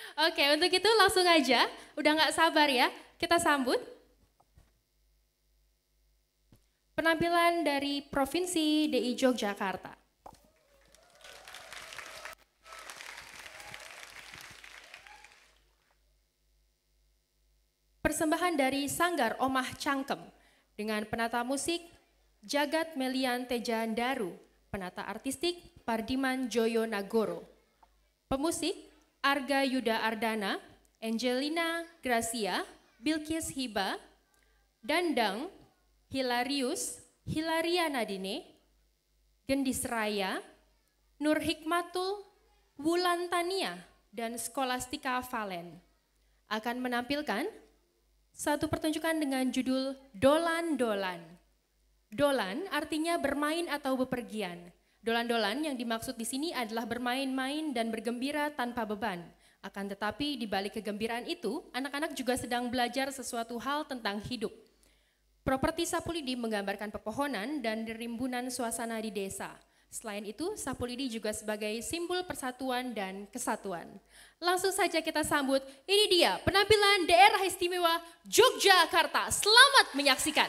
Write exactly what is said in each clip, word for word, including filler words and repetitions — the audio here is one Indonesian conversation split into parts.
Oke, untuk itu langsung aja, udah nggak sabar ya, kita sambut penampilan dari Provinsi D I Yogyakarta. Persembahan dari Sanggar Omah Cangkem dengan penata musik Jagat Melian Tejandaru, penata artistik Pardiman Joyo Nagoro, pemusik Arga Yuda Ardana, Angelina Gracia, Bilkis Hiba, Dandang Hilarius, Hilaria Nadine, Gendis Raya, Nur Hikmatul, Wulantania, dan Skolastika Valen akan menampilkan satu pertunjukan dengan judul Dolan-Dolan. Dolan artinya bermain atau bepergian. Dolan-dolan yang dimaksud di sini adalah bermain-main dan bergembira tanpa beban. Akan tetapi di balik kegembiraan itu, anak-anak juga sedang belajar sesuatu hal tentang hidup. Properti sapu lidi menggambarkan pepohonan dan rimbunan suasana di desa. Selain itu, sapu lidi juga sebagai simbol persatuan dan kesatuan. Langsung saja kita sambut, ini dia penampilan Daerah Istimewa Yogyakarta. Selamat menyaksikan.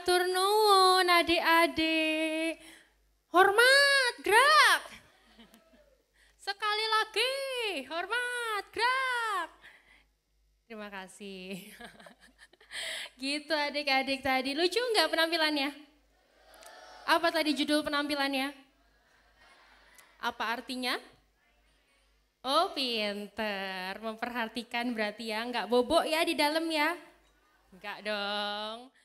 Matur nuwun adik-adik. Hormat, gerak. Sekali lagi, hormat, gerak. Terima kasih. Gitu adik-adik tadi. Lucu nggak penampilannya? Apa tadi judul penampilannya? Apa artinya? Oh pinter, memperhatikan berarti ya. Nggak bobok ya di dalam ya? Enggak dong.